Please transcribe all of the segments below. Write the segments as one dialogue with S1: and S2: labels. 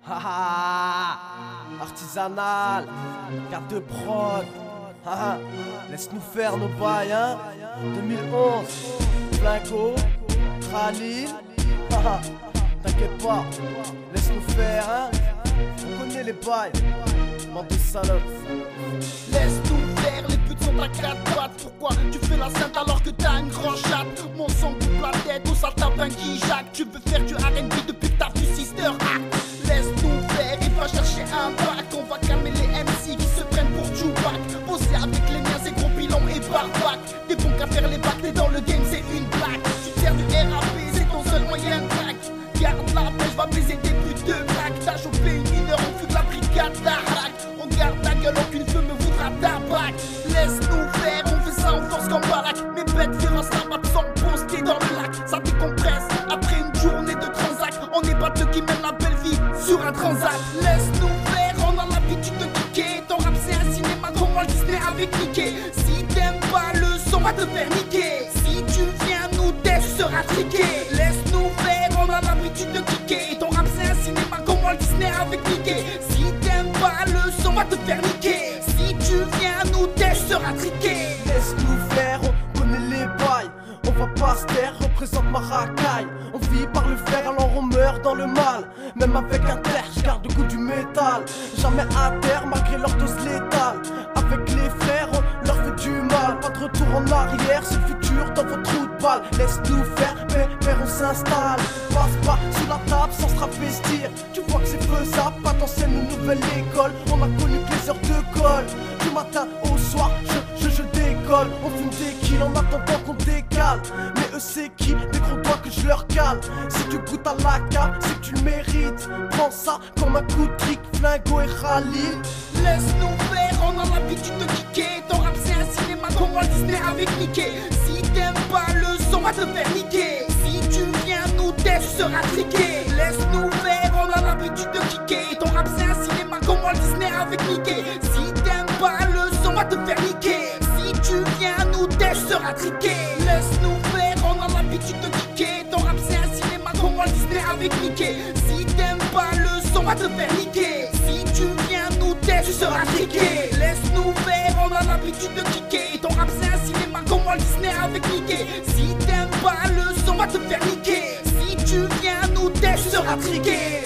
S1: Haha, artisanal, carte de prod. Haha, laisse-nous faire nos bails, hein. 2011, Flingo, Khalil. Haha, t'inquiète pas, laisse-nous faire, hein. On connaît les bails, bande de salopes.
S2: Laisse-nous faire, les putes sont à quatre pattes. Pourquoi tu fais la sainte alors que t'as une grande chatte? Mon sang coupe la tête au sale tapin qui jacque. Tu veux faire du R&B depuis que t'as vu Sister Act. Laisse-nous faire, il va chercher un bac. On va calmer les MC qui se prennent pour Tupac. Bosser avec les miens c'est gros bilan et barbac. T'es bon qu'à faire les bacs, t'es dans le game c'est une blague. Tu sers du RAP, c'est ton seul moyen de crack. Garde la pêche, va baiser des putes de blague. T'as chopé une mineur, on fuit de la brigade d'Arak. On garde ta gueule, aucune feu me voudra tabac. Laisse-nous faire, on fait ça en force comme Barak. Mes bêtes féroces rabattent sans poster dans le lac. Ça décompresse après une journée de transac. On est pas ceux qui mènent la belle vie sur un transat. Laisse-nous faire, on a l'habitude de kicker. Ton rap c'est un cinéma comme Walt Disney avec Mickey. Si t'aimes pas le son, va te faire niquer. Si tu viens nous tester, tu seras triqué. Laisse-nous faire, on a l'habitude de kicker. Ton rap c'est un cinéma comme Walt Disney avec Mickey. Si t'aimes pas le son, va te faire niquer. Si tu viens nous tester, tu seras triqué.
S1: Laisse-nous faire, on connaît les bails. On va pas se taire, représente ma racaille. On vit par le fer, alors on meurt dans le mal. Même avec un terre, je garde le goût du métal. Jamais à terre, malgré leur dose létale. Avec les frères, on leur fait du mal. Pas de retour en arrière, c'est le futur dans votre trou de balle. Laisse-nous faire, père, on s'installe. Passe pas sous la table sans se travestir. Tu vois que c'est faisable, pas d'ancienne ou nouvelle école. On a connu que les heures de colle. Du matin au soir, je décolle. On fume des kills en attendant qu'on décale. Mais eux c'est qui? Des gros doigts que je leur cale. Si tu goûtes à la cave, c'est que tu le mérites. Prends ça comme un coup de trick, Flingo et Khalil.
S2: Laisse-nous faire, on a l'habitude de kicker. Ton rap c'est un cinéma comme Walt Disney avec Mickey. Si t'aimes pas le son, va te faire niquer. Si tu viens nous tester, tu seras triqué. Laisse-nous faire, on a l'habitude de kicker. Ton rap c'est un cinéma comme Walt Disney avec Mickey. Si t'aimes pas le son, va te faire niquer. Si tu viens nous tester, tu seras triqué. Laisse-nous faire, on a l'habitude de kicker. Ton rap c'est un cinéma comme Walt Disney avec Mickey. Si t'aimes pas le son, va te faire niquer. Si tu viens nous tester, tu seras triqué. Laisse-nous faire, on a l'habitude de kicker. Ton rap c'est un cinéma comme Walt Disney avec Mickey. Si t'aimes pas le son, va te faire niquer. Si tu viens nous tester, tu seras triqué.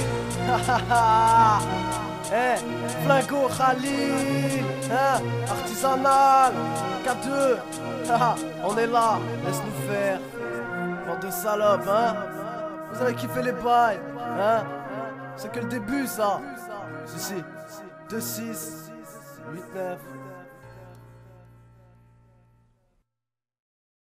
S1: Hahaha. Eh, Flingo, Khalil, hein, artisanal, K2, haha, on est là, laisse-nous faire, bande de salopes, hein. Vous avez kiffé les bails, hein. C'est que le début ça. Si, 2, 6, 8, 9.